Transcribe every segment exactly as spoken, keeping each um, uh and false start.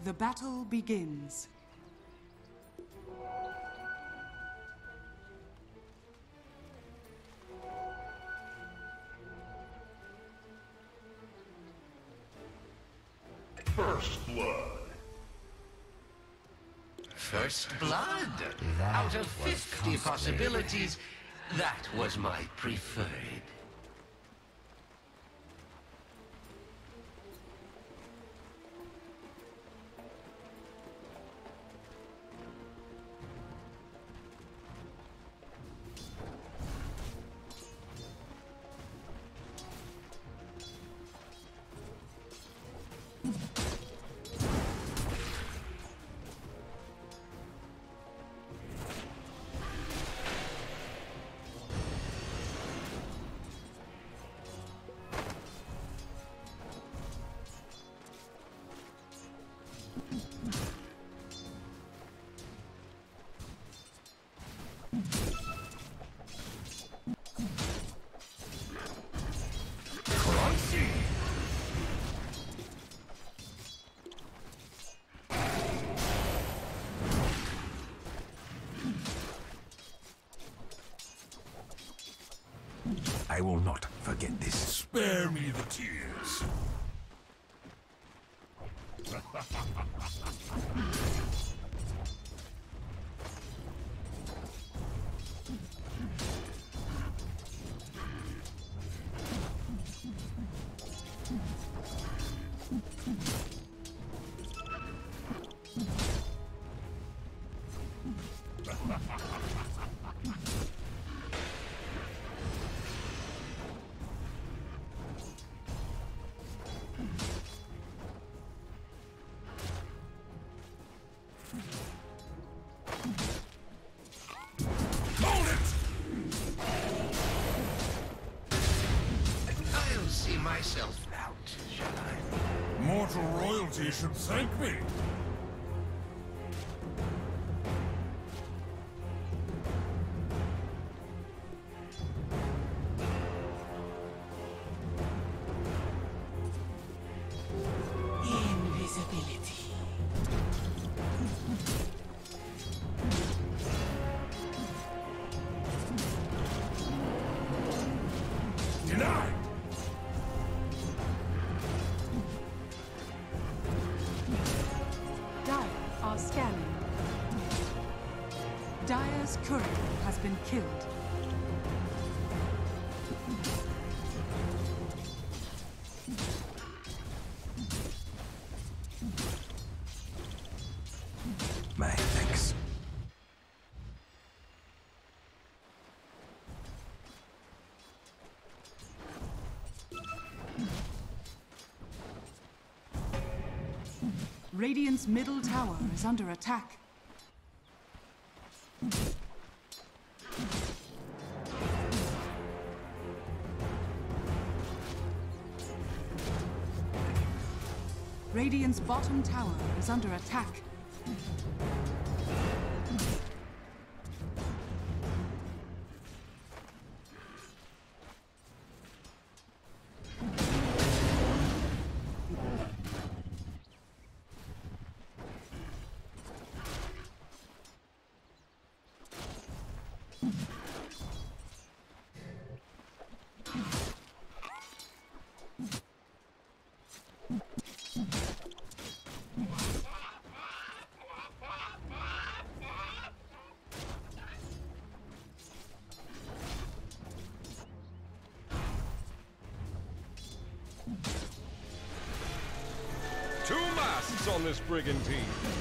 The battle begins. First blood. First blood? Out of fifty possibilities, that was my preferred. I will not forget this. Spare me the tears. I'll see myself out, shall I? Mortal royalty should thank me. Invisibility. Denied. Dire are scanning. Dire's courier has been killed. My thanks. Radiant's middle tower is under attack. Radiant's bottom tower is under attack. Two masts on this brigantine.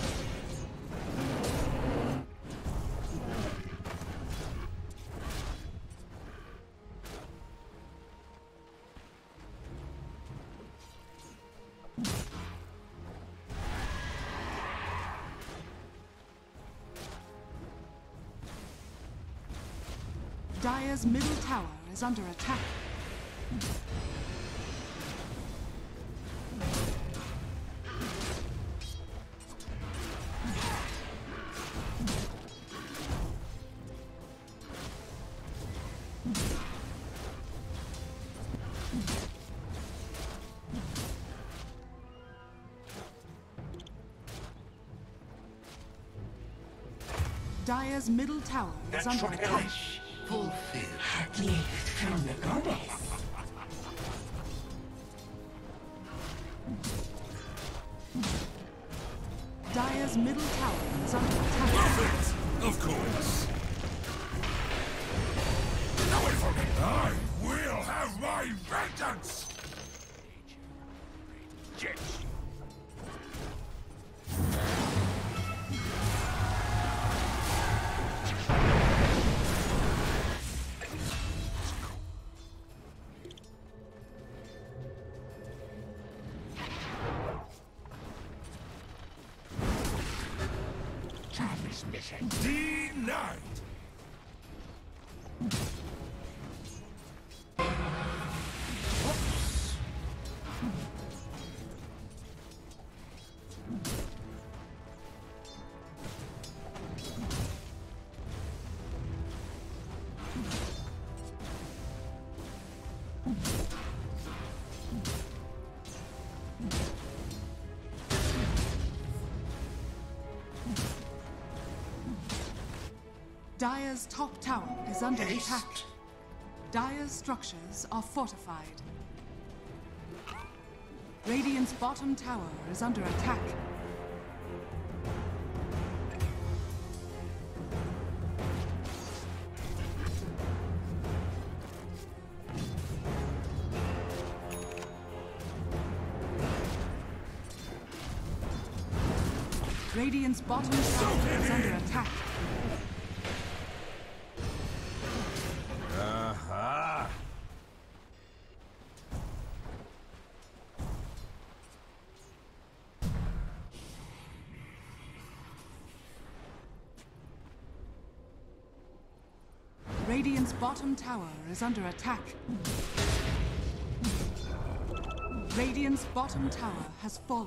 Dire's middle tower is under attack. Dire's middle tower is under attack. Wish fulfilled. A gift from the goddess. Dire's middle tower is under attack. Perfect! Of course. Away from me! I will have my vengeance! Yes. Travis mission. Denied! Dire's top tower is under attack. Dire's structures are fortified. Radiant's bottom tower is under attack. Radiant's bottom tower is under attack. Aha! Radiant's bottom tower is under attack. Radiant's bottom tower has fallen.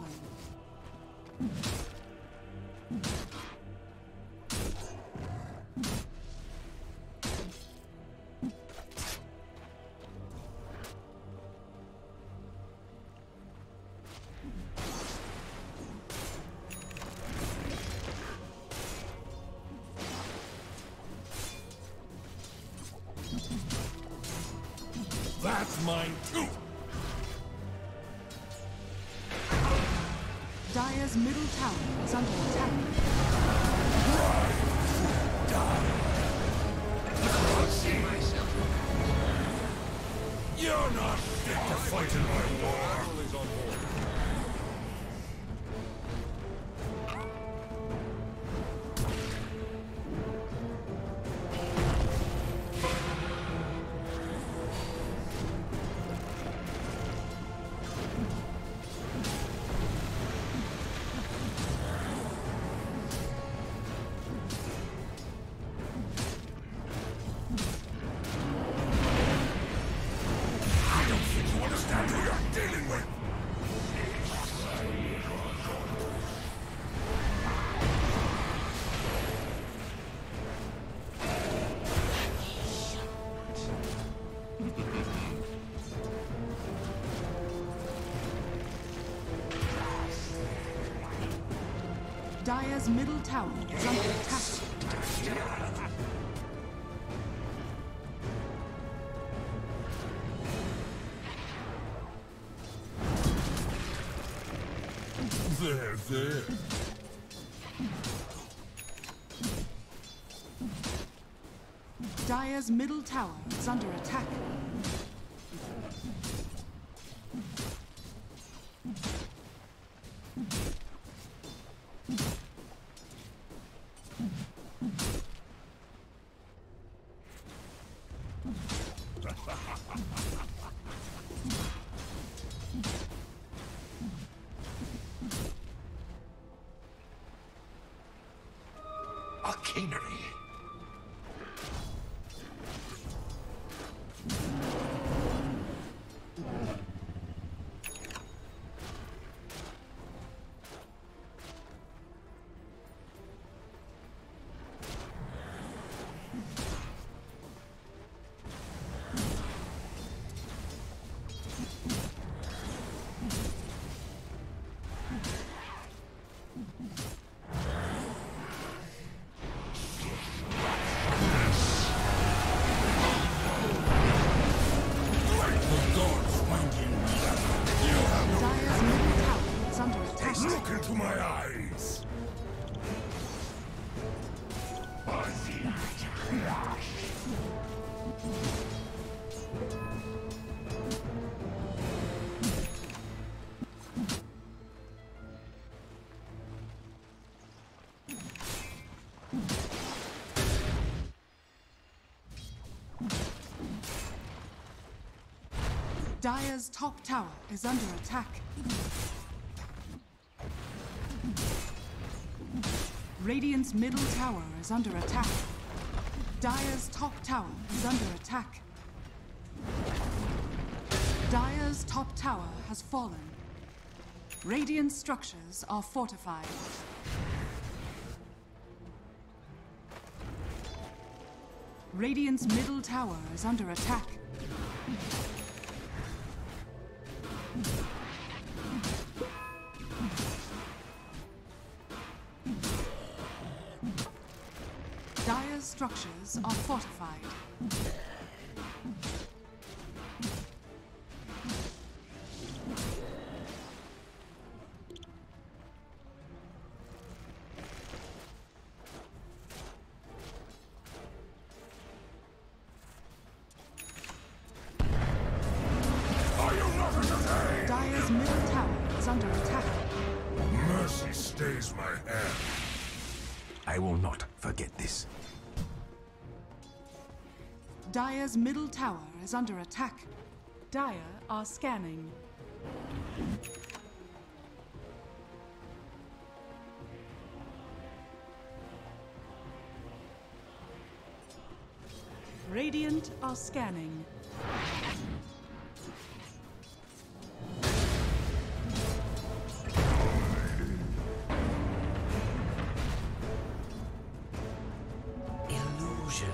That's mine too! Dire's middle tower is under attack. I'll see myself. You're not fit to fight in my war! Battle is on board. I don't think you understand who you're dealing with! Dire's middle tower is under attack. There, there. Dire's middle tower is under attack. Arcanery. Dire's top tower is under attack. Radiant's middle tower is under attack. Dire's top tower is under attack. Dire's top tower has fallen. Radiant structures are fortified. Radiant's middle tower is under attack. Dire's structures are fortified. Dire's middle tower is under attack. Mercy stays my hand. I will not forget this. Dire's middle tower is under attack. Dire are scanning. Radiant are scanning. Illusion.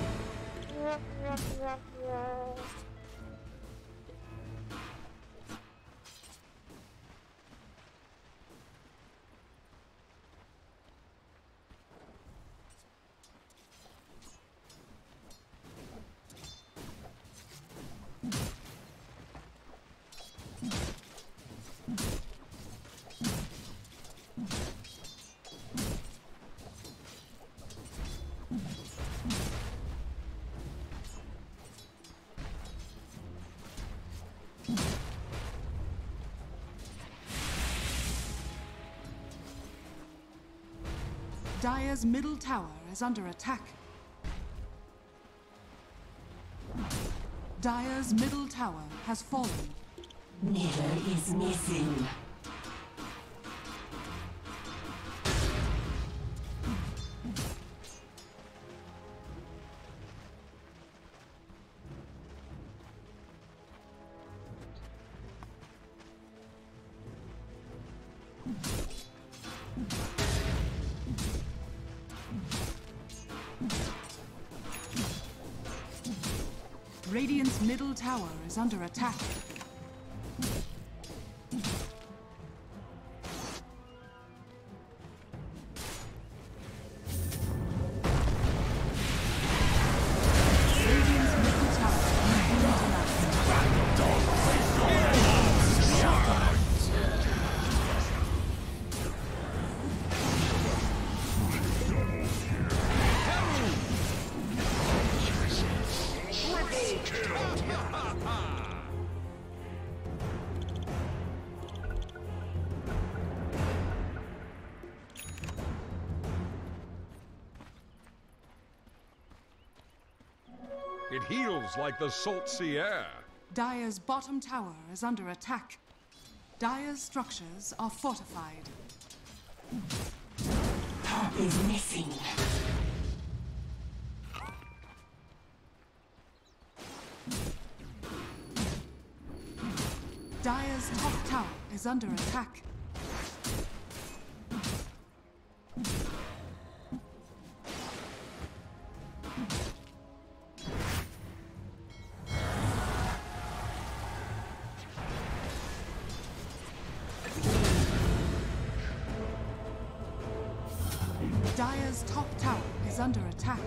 Dire's middle tower is under attack. Dire's middle tower has fallen. Neither is missing. Radiant's middle tower is under attack. Radiant's middle tower is under It heals like the salt sea air. Dire's bottom tower is under attack. Dire's structures are fortified. Top is missing. Dire's top tower is under attack. Dire's top tower is under attack.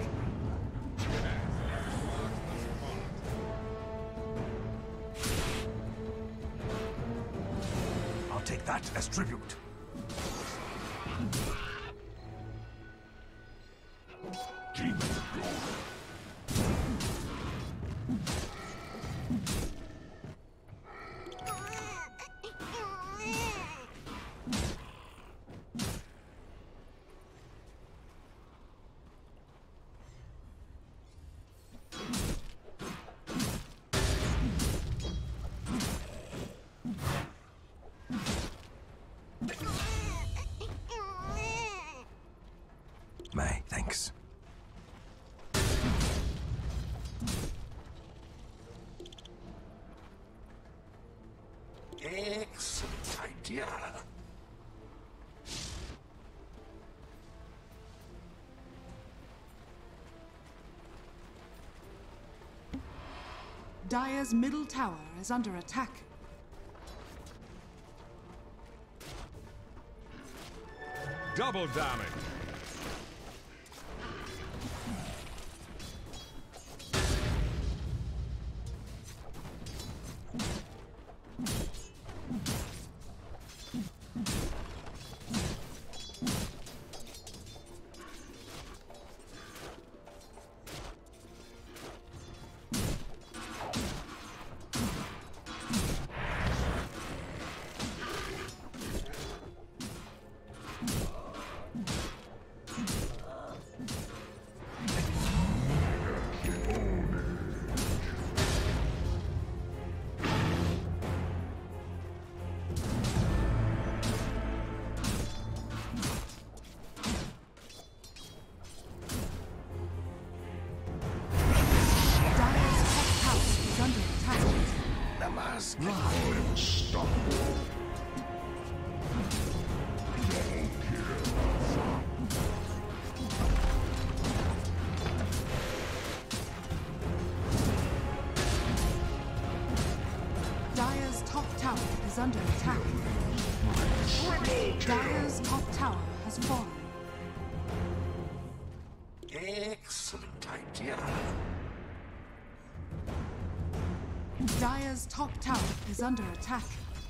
I'll take that as tribute. Excellent idea. Dire's middle tower is under attack. Double damage. Dire's top tower is under attack. Dire's top tower has fallen. Excellent idea. Dire's top tower is under attack.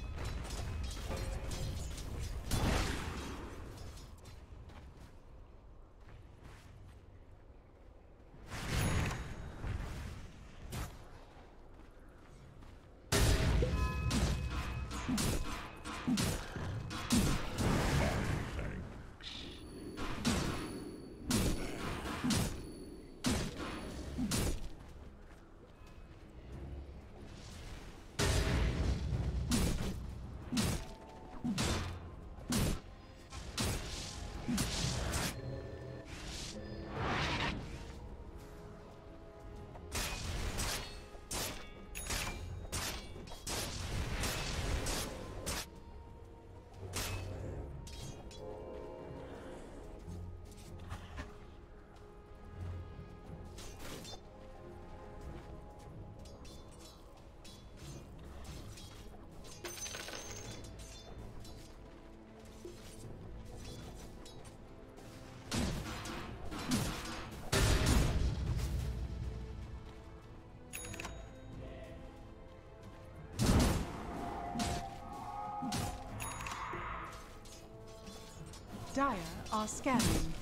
Dire are scanning.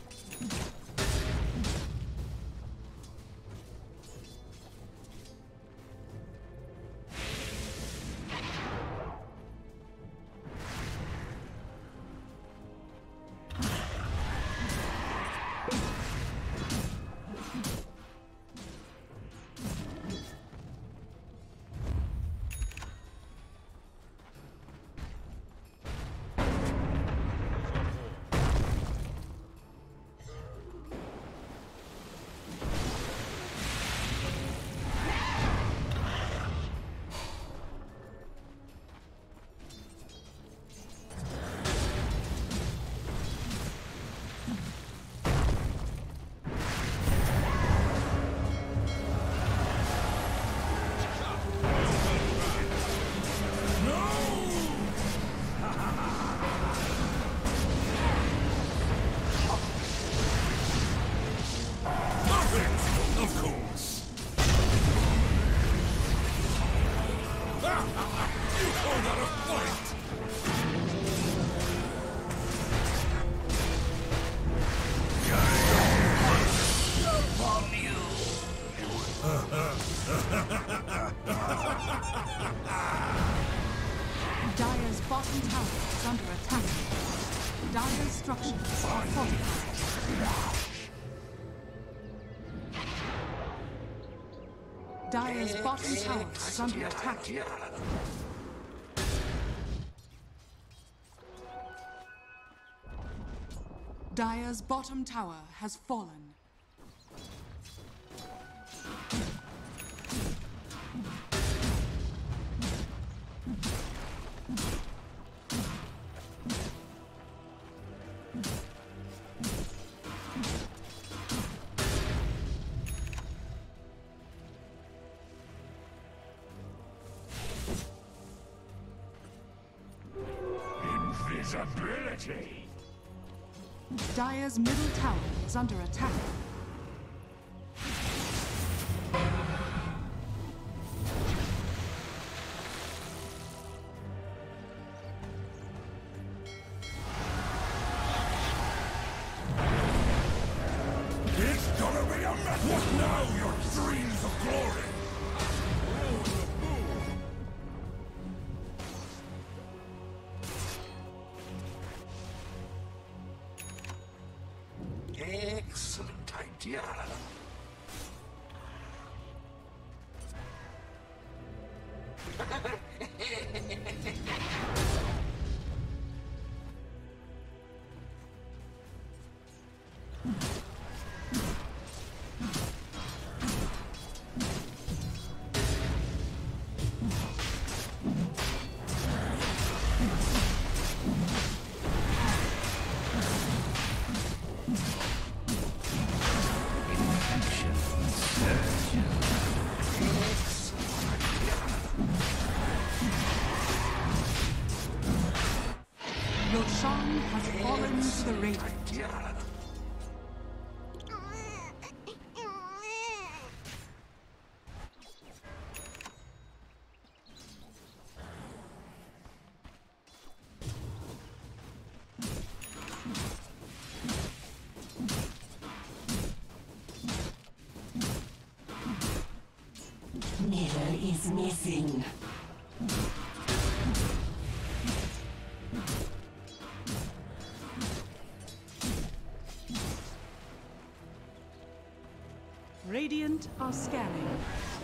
Dire's bottom tower is under attack. Dire's structures are fortified. Dire's bottom tower is under attack. Dire's bottom tower has fallen. Invisibility! Dire's middle tower is under attack. It's gonna be a mess! What now, your dreams of glory? Excellent idea. Roshan has fallen to the Radiant. Mirror is missing. Radiant are scanning.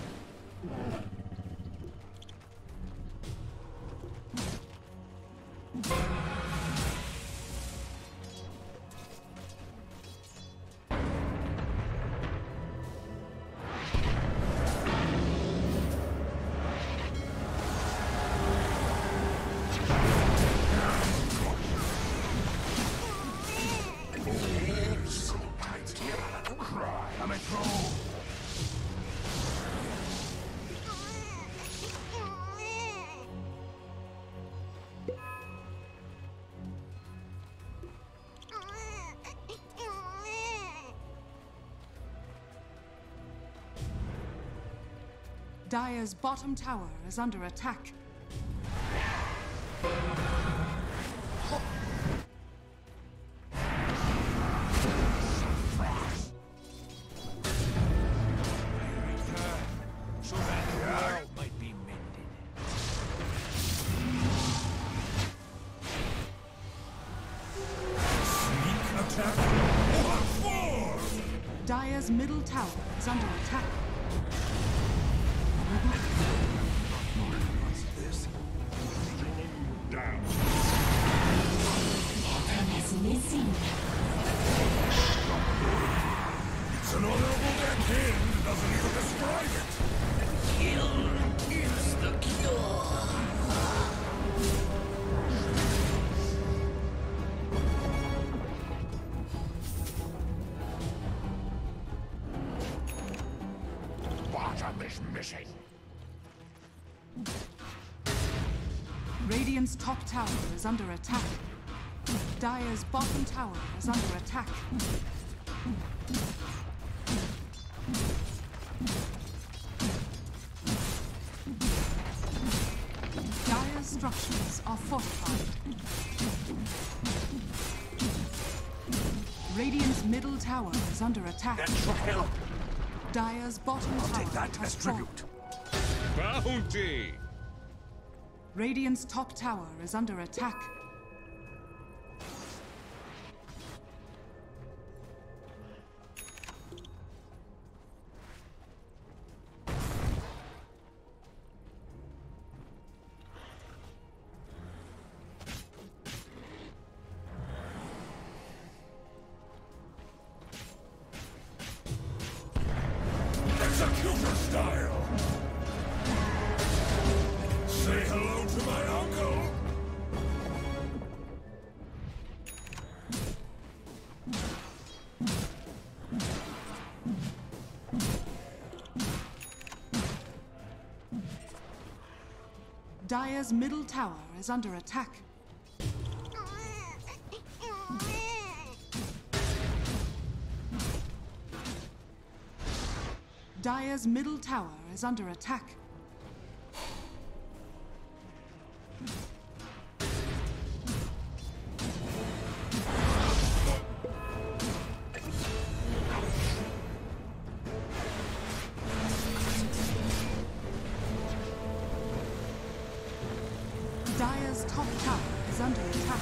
Dire's bottom tower is under attack. So that the world might be mended. Sneak attack? What for? Dire's middle tower is under attack. Down. Bottom is missing. It's an honorable death hymn, doesn't even describe it. Kill is the cure. Bottom is missing. Radiant's top tower is under attack. Dire's bottom tower is under attack. Dire's structures are fortified. Radiant's middle tower is under attack. That should help. Dire's bottom I'll tower take that has as fallen. tribute. Bounty! Radiant's top tower is under attack. Executor style. Say hello to my uncle. Dire's middle tower is under attack. Dire's middle tower is under attack. Dire's top tower is under attack.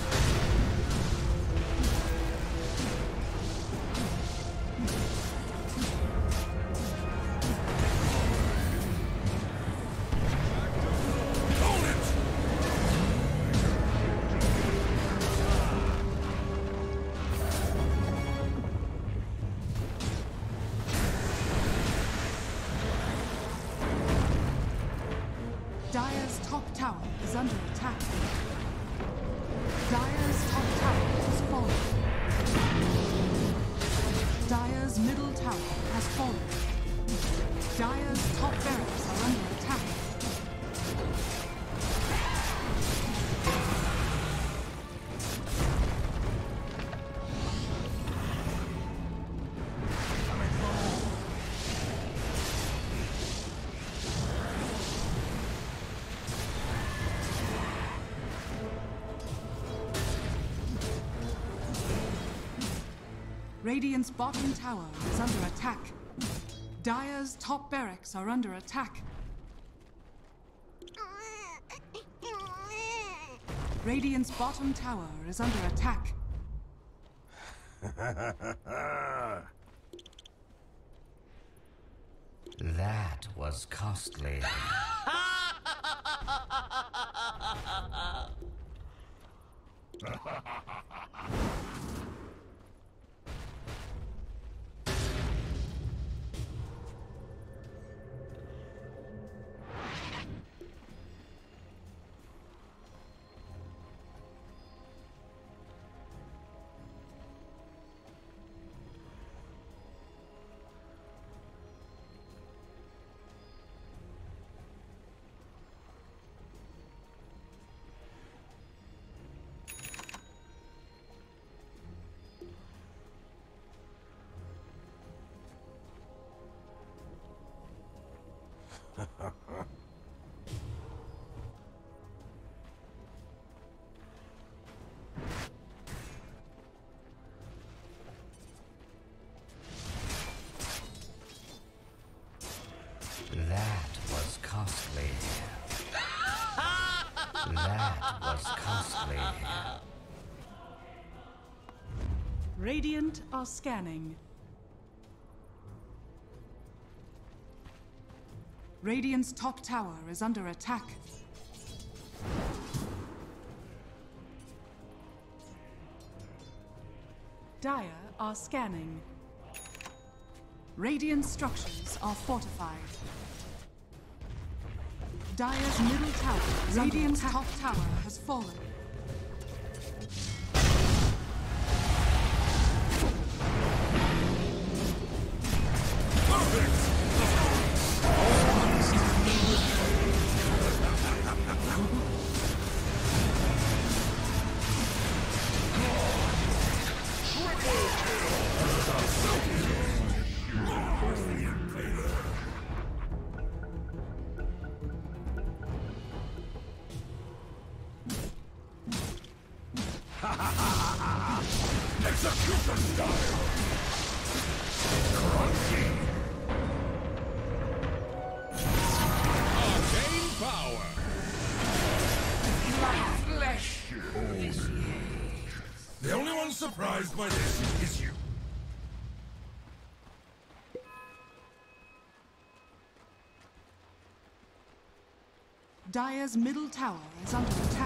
Dire's top tower is under attack. Dire's top tower has fallen. Dire's middle tower has fallen. Dire's top barracks are under attack. Radiant's bottom tower is under attack. Dire's top barracks are under attack. Radiant's bottom tower is under attack. That was costly. That was costly. That was costly. Radiant are scanning. Radiant's top tower is under attack. Dire are scanning. Radiant structures are fortified. Dire's middle tower, Radiant's top tower has fallen. Execution style! Crunchy! Arcane power! My flesh! The only one surprised by this is you. Dire's middle tower is under attack.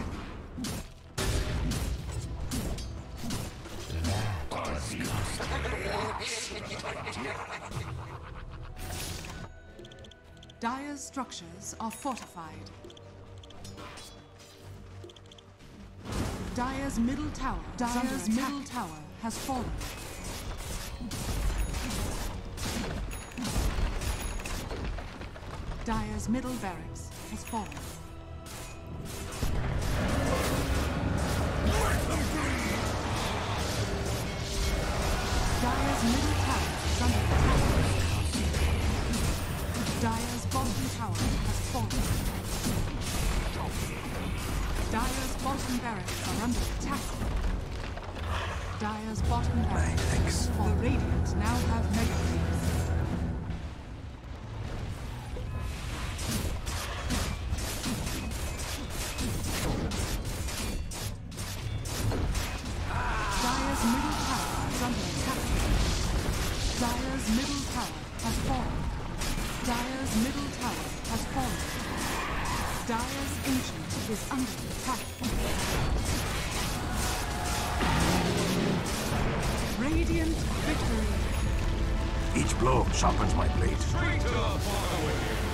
Dire's structures are fortified. Dire's middle tower, Dire's middle tower has fallen. Dire's middle barracks has fallen. Dire's middle tower is under attack. Dire's bottom barracks are under attack. Dire's bottom barracks thanks. for Radiant now have mega creeps. Dire's middle tower is under attack. Dire's middle tower has fallen. Dire's middle tower has fallen. Dire's ancient is under attack. Radiant victory. Each blow sharpens my blade. Straight to the point.